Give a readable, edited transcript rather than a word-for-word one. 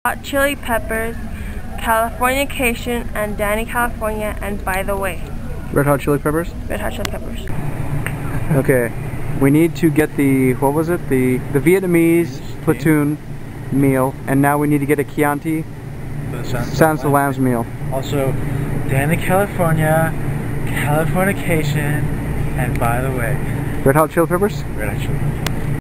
Hot Chili Peppers, Californication, and Danny California, and By the Way. Red Hot Chili Peppers? Red Hot Chili Peppers. Okay. We need to get the, what was it? The Vietnamese platoon meal, and now we need to get a Chianti Sounds the Lambs meal. Also, Danny California, Californication, and By the Way. Red Hot Chili Peppers? Red Hot Chili Peppers.